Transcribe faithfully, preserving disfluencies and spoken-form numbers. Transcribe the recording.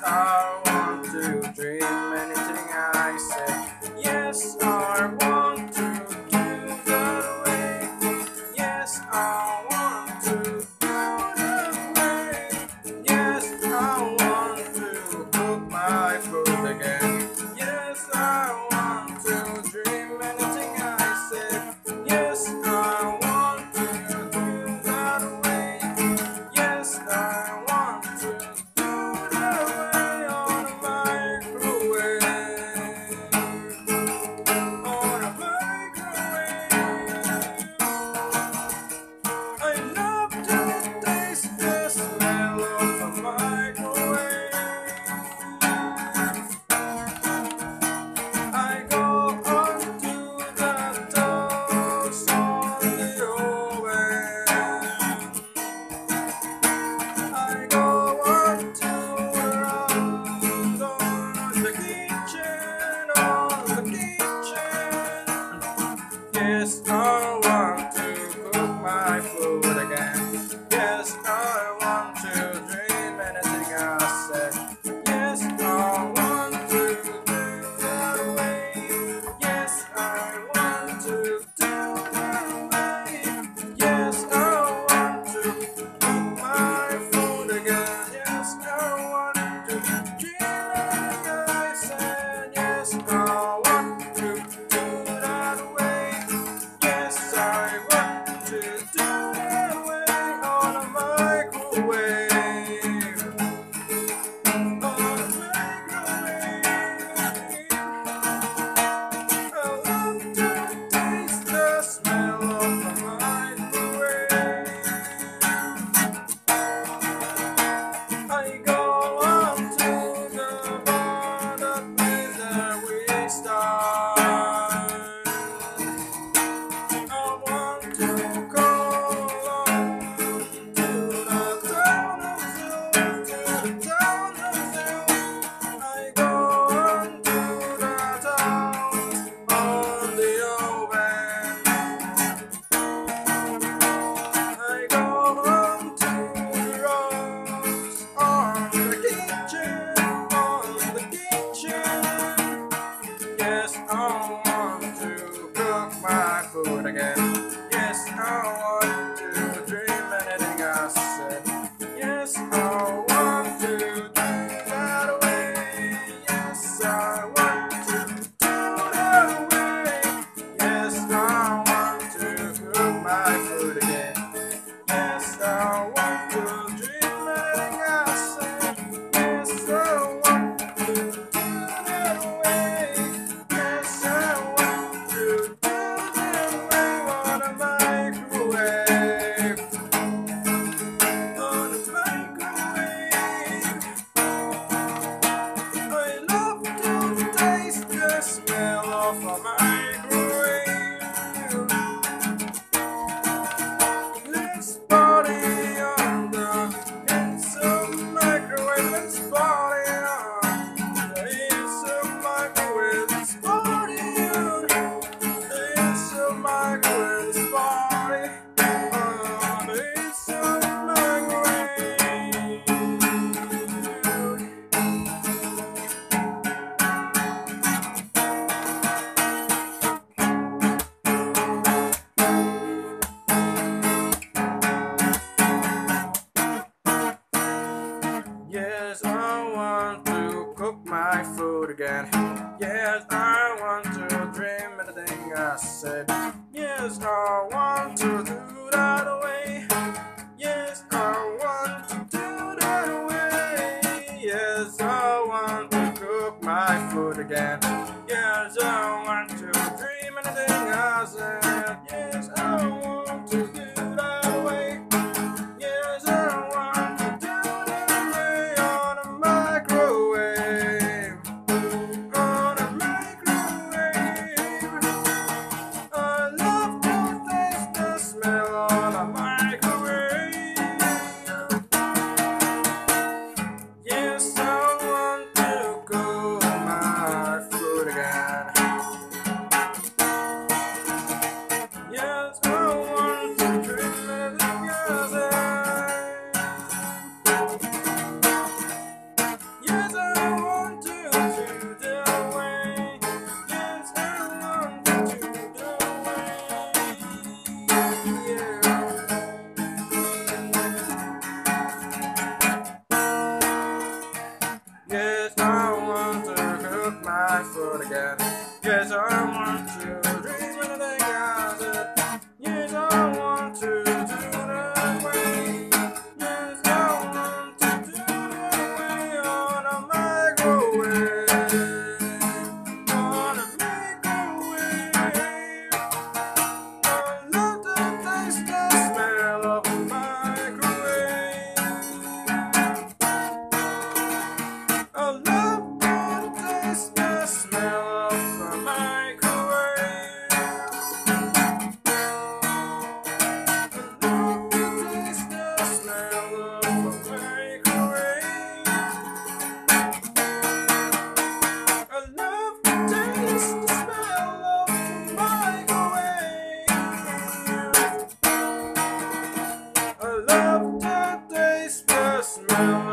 I want to dream anything I say. Yes, I want to do that way. Yes, I want to do that way. Yes, I want to cook my food again. Yes, I want to dream anything I say. Yes, I want to do that way. Yes, I want to do that way on a microwave. On a microwave. I love to taste the smell of a microwave. I go onto the toast on the oven. I go onto around on the kitchen, on the kitchen. Yes, I want to cook my food again. Yes, I want to dream anything I said. Yes, I want to do that way. Yes, I want to do that way. Yes, I want to cook my food again. Yes, I want to dream anything I said. Yes, I want to do that way. Yes, I want to do that way on a microwave. On a microwave. I love to taste the smell of a microwave. I go on to the bar, the place that we start. I want to call on to the town of Zoo, to the town of Zoo. I go on to the town on the oven. I go on to the roast on the kitchen, on the kitchen. Yes, I want to cook my food again. Yes, I want to dream anything I said. Yes, I want to do that way. Yes, I want to do that way. Yes, I want to cook my food again. Yes, I want to dream anything I said. Yes, I want to do that way. Yes, I want to do that way on a microwave. On a microwave. I love to taste the smell of a microwave. Let's party on the inside microwave. Let's party on the inside microwave. Let's party on the inside microwave. Let's party on the inside microwave. Yes, I want to cook my food again. Yes, I want to dream anything I said. Yes, I want to do that way. Yes, I want to do that way. Yes, I want to cook my food again. Yes, I want to dream anything I said. Yes, I want to do that way. Yes, I want to do that way on a microwave. On a microwave. I love to taste the smell on a microwave. Yes, I want to cook my food again. Yes, I want to Yes, I want to cook my food again. Yes, I want to dream anything I said. Yes, I want to do that way. Yes, I want to do that way on a microwave. On a microwave. I love the taste, the smell of a microwave. I love the taste, the smell of a microwave. I love the taste, the smell of a microwave. I love the taste, the smell of a microwave. I love the taste, the smell